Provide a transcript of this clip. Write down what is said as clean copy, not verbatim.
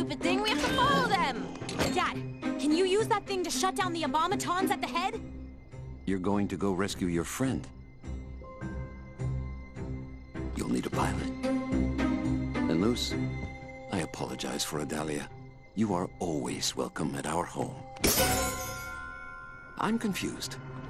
stupid thing. We have to follow them. Dad, can you use that thing to shut down the abomatons at the head? You're going to go rescue your friend. You'll need a pilot. And Luce, I apologize for Adalia. You are always welcome at our home. I'm confused.